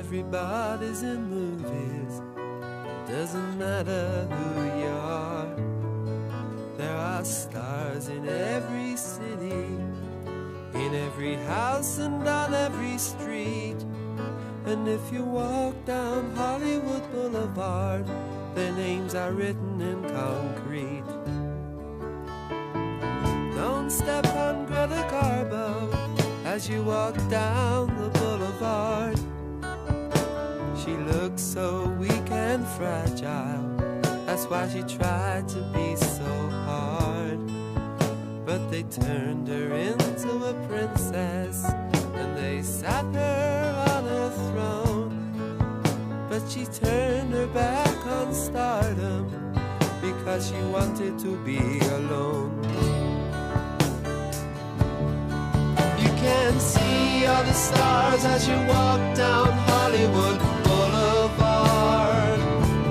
Everybody's in movies, doesn't matter who you are. There are stars in every city, in every house and on every street. And if you walk down Hollywood Boulevard, their names are written in concrete. Don't step on Greta Garbo as you walk down the boulevard. She looks so weak and fragile, that's why she tried to be so hard. But they turned her into a princess, and they sat her on a throne. But she turned her back on stardom, because she wanted to be alone. You can see all the stars as you walk down Hollywood Boulevard.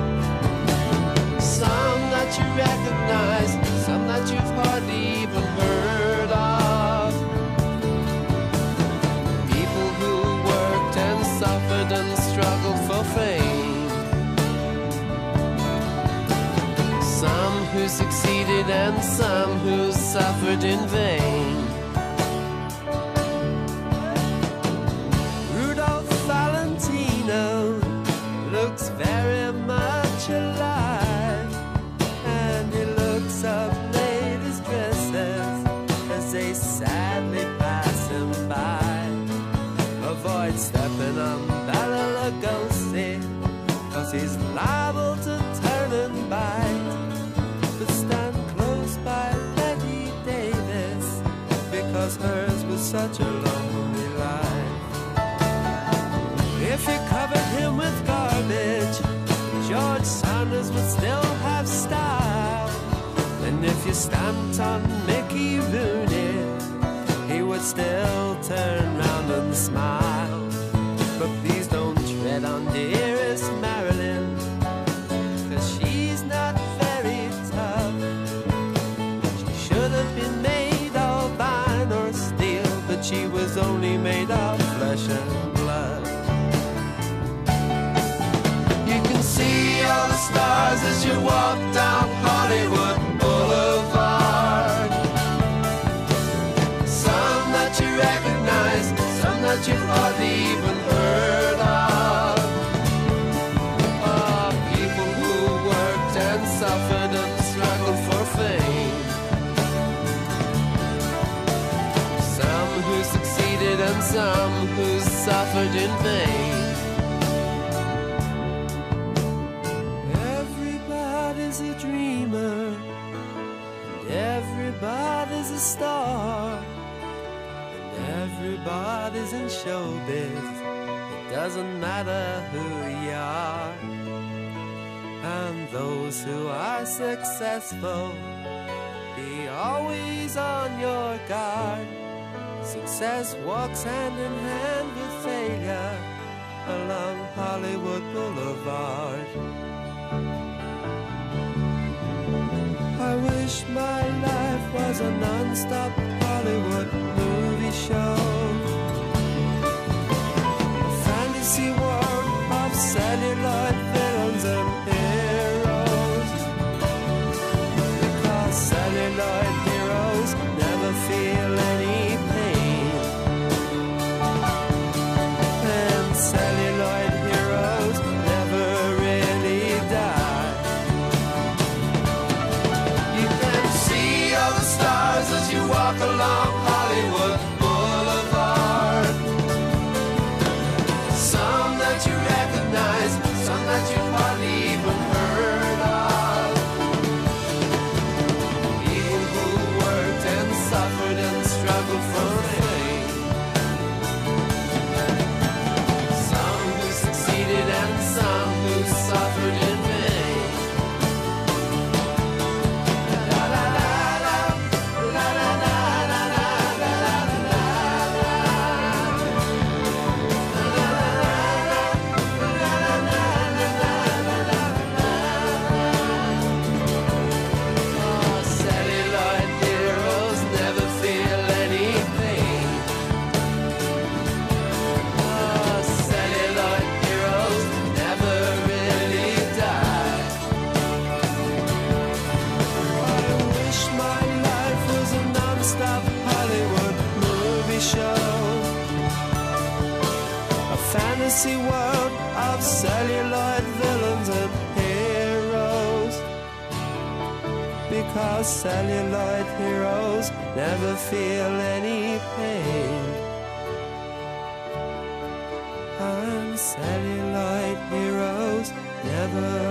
Some that you recognize, some that you've hardly even heard of. People who worked and suffered and struggled for fame. Some who succeeded and some who suffered in vain. Looks very much alive, and he looks up ladies' dresses as they sadly pass him by. Avoid stepping on Bela Lugosi, cause he's liable to turn and bite. But stand close by Betty Davis, because hers was such a lonely life. If you covered him with garbage, George Sanders would still have style. And if you stamped on Mickey Rooney, he would still turn round and smile. But please don't tread on dearest Marilyn, cause she's not very tough. She should have been made of iron or steel, but she was only made of flesh and blood. See all the stars as you walk down Hollywood Boulevard. Some that you recognize, some that you've hardly even heard of. People who worked and suffered and struggled for fame. Some who succeeded and some who suffered in vain. A dreamer, and everybody's a star, and everybody's in showbiz. It doesn't matter who you are. And those who are successful, be always on your guard. Success walks hand in hand with failure along Hollywood Boulevard. I wish my life was a non-stop Hollywood movie show, a fantasy world of celluloid villains and heroes. Because celluloid heroes never feel any pain, and celluloid heroes never really die. Stars as you walk along Hollywood fantasy world of celluloid villains and heroes, because celluloid heroes never feel any pain, and celluloid heroes never